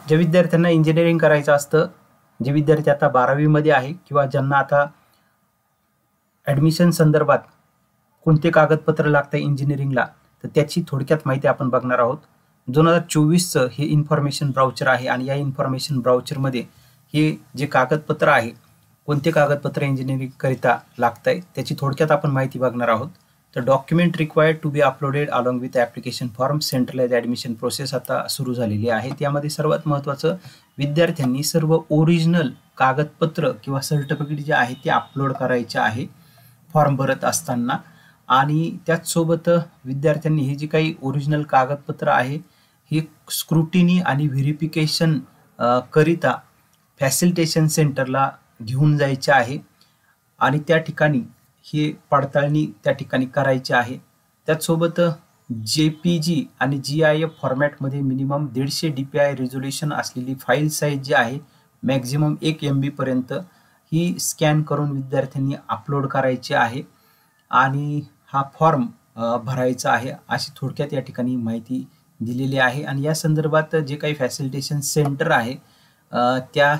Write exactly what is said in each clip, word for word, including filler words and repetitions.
ज्या विद्यार्थ्यांना इंजिनिअरिंग करायचं असतं, जे विद्यार्थी आता बारावी मध्ये आहे किंवा ज्यांना आता ॲडमिशन संदर्भात कोणते कागदपत्र लागतं इंजिनिअरिंगला, तर त्याची थोडक्यात माहिती आपण बघणार आहोत. दोन हजार चोवीसचं हे इन्फॉर्मेशन ब्राउचर आहे आणि या इन्फॉर्मेशन ब्राउचरमध्ये हे जे कागदपत्र आहे, कोणते कागदपत्र इंजिनिअरिंग करिता लागत आहे त्याची थोडक्यात आपण माहिती बघणार आहोत. तर document required to be uploaded along with application form. Centralise admission process आता सुरू झालेली आहे. त्यामध्ये सर्वात महत्त्वाचं, विद्यार्थ्यांनी सर्व ओरिजिनल कागदपत्र किंवा सर्टिफिकेट जे आहे ते अपलोड करायचे आहे फॉर्म भरत असताना. आणि त्याचसोबत विद्यार्थ्यांनी हे जे काही ओरिजिनल कागदपत्र आहे हे स्क्रुटिनी आणि व्हेरिफिकेशन करिता फॅसिलिटेशन सेंटरला घेऊन जायचे आहे आणि त्या ठिकाणी हे पडताळणी त्या ठिकाणी करायची आहे. त्याचसोबत जे पी जी आणि जी आय एफ फॉर्मॅटमध्ये मिनिमम दीडशे डी पी आय रिझोल्युशन असलेली फाईल साईज जी आहे मॅक्झिमम एक एम बीपर्यंत ही स्कॅन करून विद्यार्थ्यांनी अपलोड करायची आहे आणि हा फॉर्म भरायचा आहे, अशी थोडक्यात या ठिकाणी माहिती दिलेली आहे. आणि या संदर्भात जे काही फॅसिलिटेशन सेंटर आहे त्या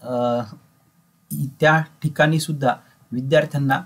त्या ठिकाणी सुद्धा विद्यार्थ्यांना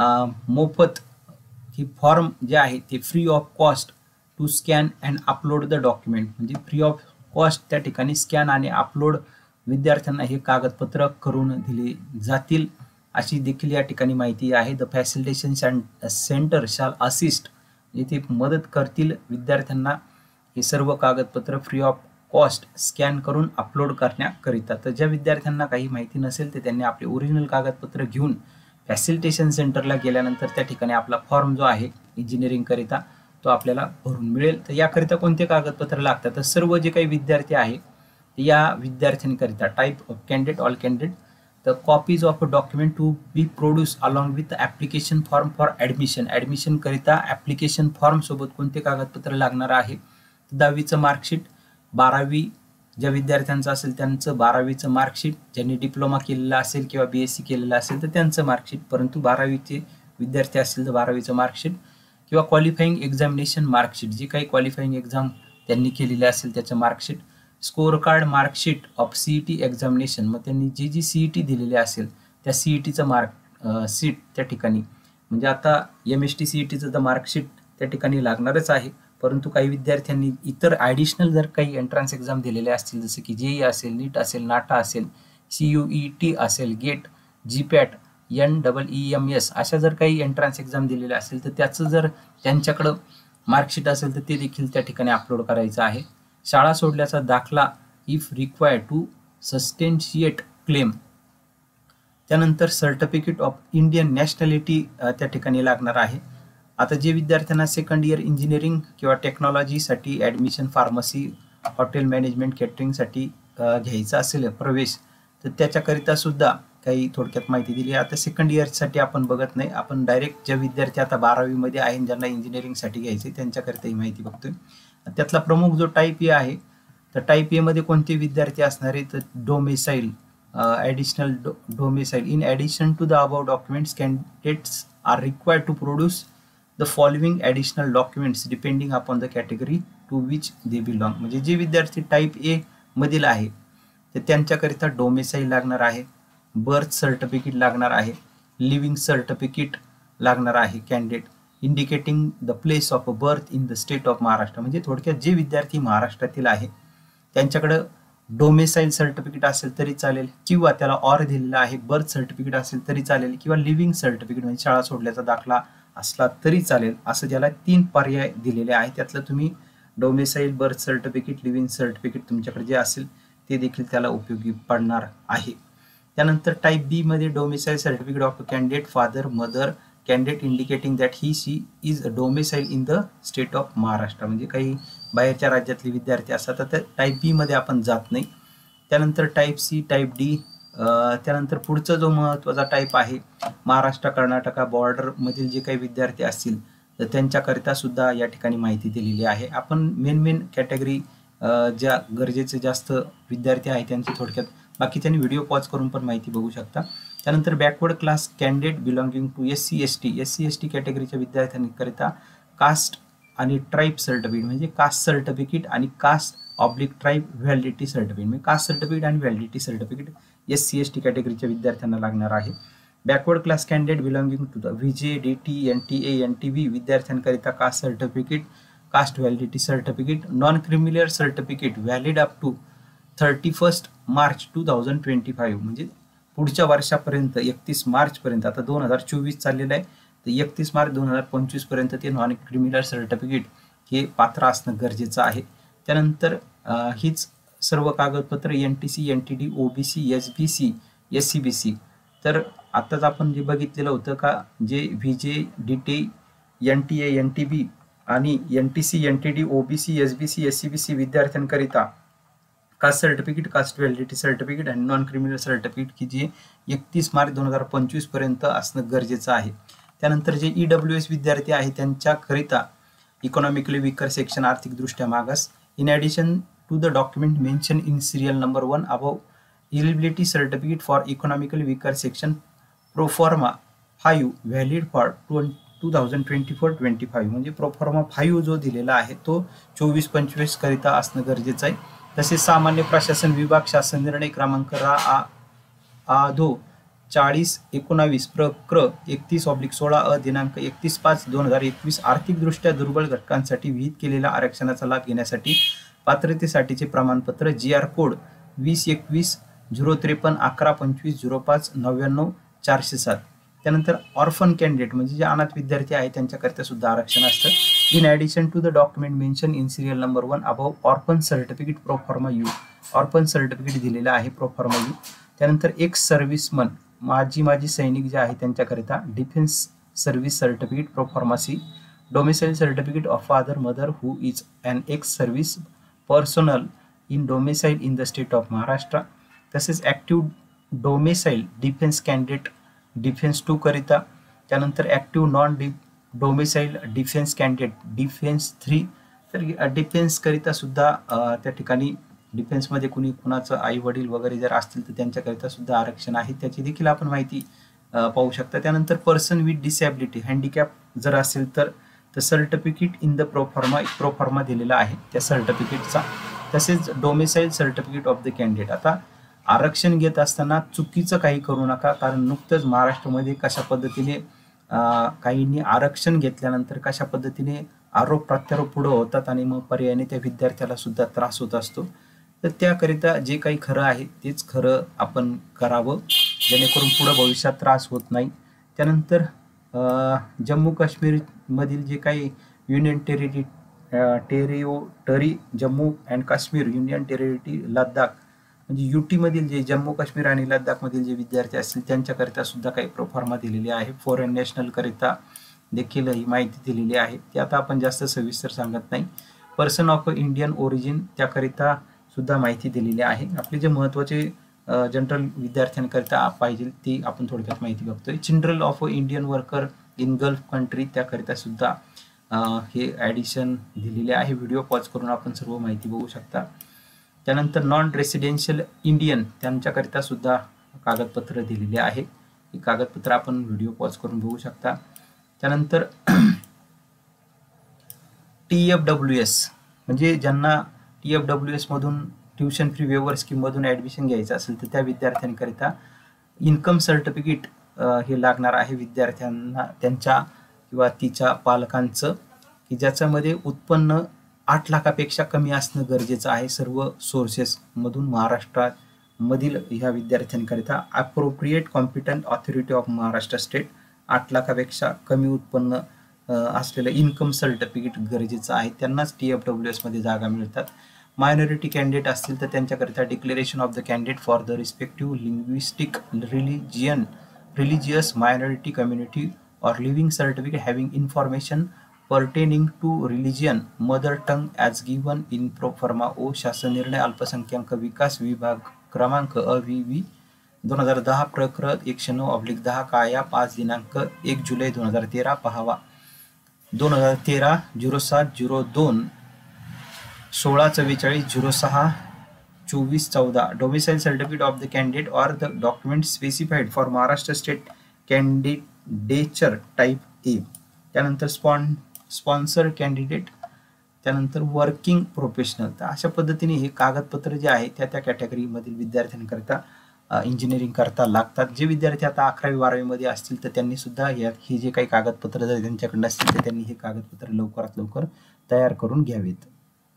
मोफत ही फॉर्म जे आहे ते free of cost to scan and upload the document, म्हणजे फ्री ऑफ कॉस्ट त्या ठिकाणी स्कॅन आणि अपलोड विद्यार्थ्यांना हे कागदपत्र करून दिले जातील, अशी देखील या ठिकाणी माहिती आहे. The facilitation centre shall assist, येथे मदत करतील विद्यार्थ्यांना हे सर्व कागदपत्र फ्री ऑफ कॉस्ट स्कॅन करून अपलोड करण्याकरिता. तर ज्या विद्यार्थ्यांना काही माहिती नसेल तर त्यांनी आपले ओरिजिनल कागदपत्र घेऊन फॅसिलिटेशन सेंटरला गेल्यानंतर त्या ठिकाणी आपला फॉर्म जो आहे इंजिनिअरिंग करिता तो आपल्याला भरून मिळेल. तर याकरिता कोणते कागदपत्र लागतात, तर सर्व जे काही विद्यार्थी आहे या विद्यार्थ्यांकरिता type of candidate all candidate the copies of a document to be produce along with application form for admission. Admission करिता ॲप्लिकेशन फॉर्म सोबत कोणते कागदपत्र लागणार आहे, दहावीचं मार्कशीट, बारावी ज्या विद्यार्थ्यांचं असेल त्यांचं बारावीचं मार्कशीट, ज्यांनी डिप्लोमा केलेला असेल किंवा बी एस सी केलेलं असेल तर त्यांचं मार्कशीट, परंतु बारावीचे विद्यार्थी असतील तर बारावीचं मार्कशीट किंवा क्वालिफाईंग एक्झामिनेशन मार्कशीट, जी काही क्वालिफाईंग एक्झाम त्यांनी केलेली असेल त्याचं marksheet, score card marksheet of C E T examination, मग त्यांनी जी जी सी ई टी दिलेली असेल त्या सी ई टीचं मार्क सीट त्या ठिकाणी, म्हणजे आता M S T C E टीचं तर मार्कशीट त्या ठिकाणी लागणारच आहे, परंतु काही विद्यार्थ्यांनी इतर ॲडिशनल जर काही एंट्रन्स एक्झाम दिलेले असतील, जसं की जेई असेल, नीट असेल, नाटा असेल, सी यू ई टी असेल, GATE, G PAT, N double E M S, अशा जर काही एंट्रन्स एक्झाम दिलेले असेल तर त्याचं जर त्यांच्याकडं मार्कशीट असेल तर ते देखील त्या ठिकाणी अपलोड करायचं आहे. शाळा सोडल्याचा दाखला if required to substantiate claim. त्यानंतर सर्टिफिकेट ऑफ इंडियन नॅशनॅलिटी त्या ठिकाणी लागणार आहे. आता जे विद्यार्थ्यांना सेकंड इयर इंजिनिअरिंग किंवा टेक्नॉलॉजीसाठी ॲडमिशन, फार्मसी, हॉटेल मॅनेजमेंट, कॅटरिंगसाठी घ्यायचा असेल प्रवेश, तर त्याच्याकरिता सुद्धा काही थोडक्यात माहिती दिली आहे. आता सेकंड इयरसाठी आपण बघत नाही, आपण डायरेक्ट ज्या विद्यार्थी आता बारावीमध्ये आहे ज्यांना इंजिनिअरिंगसाठी घ्यायचे त्यांच्याकरिता ही माहिती बघतोय. त्यातला प्रमुख जो टाईप ए आहे, तर टाईप एमध्ये कोणते विद्यार्थी असणार आहे, तर domicile, additional do domicile in addition to the above documents candidates are required to produce the following additional documents depending upon the category to which they belong. म्हणजे जे विद्यार्थी टाईप ए मधील आहे तर त्यांच्याकरिता डोमेसाईल लागणार आहे, बर्थ सर्टिफिकेट लागणार आहे, लिव्हिंग सर्टिफिकेट लागणार आहे candidate, indicating the place of a birth in the state of Maharashtra. म्हणजे थोडक्यात जे विद्यार्थी महाराष्ट्रातील आहे त्यांच्याकडं डोमेसाईल सर्टिफिकेट असेल तरी चालेल किंवा त्याला ऑर दिलेला आहे, बर्थ सर्टिफिकेट असेल तरी चालेल किंवा लिव्हिंग सर्टिफिकेट म्हणजे शाळा सोडल्याचा दाखला असला तरी चालेल, असं त्याला तीन पर्याय दिलेले आहे. त्यातलं तुम्ही domicile, birth certificate, living certificate तुमच्याकडे जे असेल ते देखील त्याला उपयोगी पडणार आहे. त्यानंतर टाईप बी मध्ये domicile certificate of candidate father mother candidate indicating that he she is domicile in the state of Maharashtra. म्हणजे काही बाहेरच्या राज्यातले विद्यार्थी असतात तर टाईप बी मध्ये आपण जात नाही. त्यानंतर टाईप सी, टाईप डी, त्यानंतर पुढचा जो महत्त्वाचा टाईप आहे महाराष्ट्र कर्नाटका बॉर्डर मधील जे काही विद्यार्थी असतील तर त्यांच्याकरिता सुद्धा या ठिकाणी माहिती दिलेली आहे. आपण मेन मेन कॅटेगरी ज्या गरजेचे जास्त विद्यार्थी आहेत त्यांची थोडक्यात, बाकीच्यांनी व्हिडिओ पॉज करून पण माहिती बघू शकता. त्यानंतर backward class candidate belonging to S C S T S C S T कॅटेगरीच्या विद्यार्थ्यांकरिता कास्ट आणि ट्राईब सर्टिफिकेट म्हणजे कास्ट सर्टिफिकेट आणि caste oblique tribe validity certificate, म्हणजे कास्ट सर्टिफिकेट आणि validity certificate S C S T कॅटेगरीच्या विद्यार्थ्यांना लागणार आहे. Backward class candidate belonging to the V J D T N T A N T V विद्यार्थ्यांकरिता caste certificate, caste validity certificate, non creamy layer certificate valid up to thirty first March two thousand twenty five, म्हणजे पुढच्या वर्षापर्यंत एकतीस मार्चपर्यंत, आता दोन हजार चोवीस चाललेलं आहे तर एकतीस मार्च दोन हजार पंचवीस पर्यंत ते नॉन क्रिमिलियर सर्टिफिकेट हे पात्र असणं गरजेचं आहे. त्यानंतर हीच सर्व कागदपत्र N T C N T D O B C S B C S C B C, तर आत्ताच आपण जे बघितलेलं होतं का जे V J D T N T A N T B आणि N T C N T D O B C S B C S C B C विद्यार्थ्यांकरिता caste certificate, caste validity certificate आणि non criminal certificate की जे एकतीस मार्च दोन हजार पंचवीस पर्यंत असणं गरजेचं आहे. त्यानंतर जे ई डब्ल्यू एस विद्यार्थी आहेत त्यांच्याकरिता इकॉनॉमिकली विकर सेक्शन आर्थिकदृष्ट्या मागास, in addition to the document mention in serial number one above eligibility certificate for economically weaker section proforma five valid for two thousand twenty four twenty five, म्हणजे proforma five जो दिलेला आहे तो चोवीस पंचवीस करिता असणं गरजेचं आहे. तसेच सामान्य प्रशासन विभाग शासन निर्णय क्रमांक रा आ आधो चाळीस एकोणावीस प्रक्र एकतीस ऑब्लिक सोळा अ दिनांक एकतीस पाच दोन हजार एकवीस आर्थिकदृष्ट्या दुर्बल घटकांसाठी विहित केलेल्या आरक्षणाचा लाभ घेण्यासाठी पात्रतेसाठीचे प्रमाणपत्र जी आर कोड वीस एकवीस झिरो त्रेपन्न अकरा पंचवीस झिरो पाच नव्याण्णव चारशे सात. त्यानंतर ऑर्फन कॅन्डिडेट म्हणजे जे अनाथ विद्यार्थी आहेत त्यांच्याकरिता सुद्धा आरक्षण असतं. In addition to the document mention in serial number one above orphan certificate proforma U, orphan certificate दिलेलं आहे प्रोफॉर्मा यू. त्यानंतर एक्स सर्व्हिसमन माजी माजी सैनिक जे आहे त्यांच्याकरिता defence service certificate proforma C, domicile certificate of father mother who is an ex service personal in domicile in the state of Maharashtra. तसेच active domicile defence candidate defence two करिता. त्यानंतर active non de domicile defence candidate defence three, तर defence करिता सुद्धा त्या ठिकाणी डिफेन्समध्ये कुणी कुणाचं आई वडील वगैरे जर असतील तर त्यांच्याकरिता सुद्धा आरक्षण आहे, त्याची देखील आपण माहिती पाहू शकता. त्यानंतर पर्सन विथ डिसॅबिलिटी हँडिकॅप जर असेल तर certificate in the proforma proforma दिलेला आहे त्या सर्टिफिकेटचा. तसेच domicile certificate of the candidate. आता आरक्षण घेत असताना चुकीचं काही करू नका, कारण नुकतंच महाराष्ट्रामध्ये कशा पद्धतीने काहींनी आरक्षण घेतल्यानंतर कशा पद्धतीने आरोप प्रत्यारोप पुढे होतात आणि मग पर्यायाने त्या विद्यार्थ्याला सुद्धा त्रास होत असतो. तर त्याकरिता जे काही खरं आहे तेच खरं आपण करावं जेणेकरून पुढे भविष्यात त्रास होत नाही. त्यानंतर जम्मू काश्मीरमधील जे काही union territory territory Jammu and Kashmir, union territory Ladakh म्हणजे युटीमधील जे जम्मू काश्मीर आणि लडाखमधील जे विद्यार्थी असतील त्यांच्याकरिता सुद्धा काही प्रोफॉर्मा दिलेले आहे. फॉरेन नॅशनलकरिता देखील ही माहिती दिलेली आहे, ती आता आपण जास्त सविस्तर सांगत नाही. पर्सन ऑफ इंडियन ओरिजिन त्याकरिता सुद्धा माहिती दिलेली आहे. आपले जे महत्त्वाचे जनरल विद्यार्थ्यांकरिता पाहिजे ती आपण थोडक्यात माहिती बघतोय. Children of Indian worker in Gulf country त्याकरिता सुद्धा हे ॲडिशन दिलेले आहे. व्हिडिओ पॉज करून आपण सर्व माहिती बघू शकता. त्यानंतर नॉन रेसिडेन्शियल इंडियन त्यांच्याकरिता सुद्धा कागदपत्र दिलेले आहे. ही कागदपत्र आपण व्हिडिओ पॉज करून बघू शकता. त्यानंतर टी एफ डब्ल्यू एस म्हणजे ज्यांना टी एफ डब्ल्यू एस मधून ट्युशन फ्री वेवर स्कीममधून ॲडमिशन घ्यायचं असेल तर त्या विद्यार्थ्यांकरिता इन्कम सर्टिफिकेट हे लागणार आहे विद्यार्थ्यांना त्यांच्या किंवा तिच्या पालकांचं, की ज्याच्यामध्ये उत्पन्न आठ लाखापेक्षा कमी असणं गरजेचं आहे. सर्व सोर्सेसमधून महाराष्ट्रामधील ह्या विद्यार्थ्यांकरिता appropriate competent authority of Maharashtra state आठ लाखापेक्षा कमी उत्पन्न असलेलं इन्कम सर्टिफिकेट गरजेचं आहे, त्यांनाच टी एफ डब्ल्यू एसमध्ये जागा मिळतात. मायनॉरिटी कॅन्डिडेट असतील तर त्यांच्याकरिता declaration of the candidate for the respective linguistic religion religious minority community or living certificate having information pertaining to religion mother tongue as given in proforma O शासन निर्णय अल्पसंख्याक विकास विभाग क्रमांक अ व्ही व्ही दोन हजार दहा प्रकरण एकशे नऊ ऑब्लिक दहा काया पाच दिनांक एक जुलै दोन हजार तेरा पहावा. दोन हजार तेरा झिरो सात झिरो दोन सोळा चव्वेचाळीस झिरो सहा चोवीस चौदा. Domicile certificate of the candidate or the document specified for Maharashtra state candidature type A. त्यानंतर स्पॉन स्पॉन्सर कॅन्डिडेट त्यानंतर वर्किंग प्रोफेशनल, तर अशा पद्धतीने हे कागदपत्र जे आहे त्या त्या कॅटेगरीमधील विद्यार्थ्यांकरता इंजिनिअरिंग करता लागतात. जे विद्यार्थी आता अकरावी बारावीमध्ये असतील तर त्यांनी सुद्धा या हे जे काही कागदपत्र जर त्यांच्याकडे असतील तर त्यांनी हे कागदपत्र लवकरात लवकर तयार करून घ्यावेत.